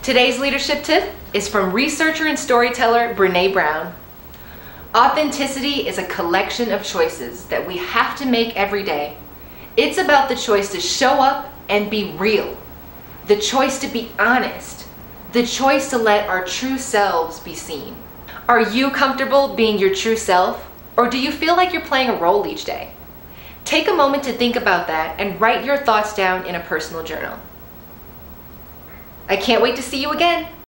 Today's leadership tip is from researcher and storyteller Brené Brown. Authenticity is a collection of choices that we have to make every day. It's about the choice to show up and be real, the choice to be honest, the choice to let our true selves be seen. Are you comfortable being your true self, or do you feel like you're playing a role each day? Take a moment to think about that and write your thoughts down in a personal journal. I can't wait to see you again.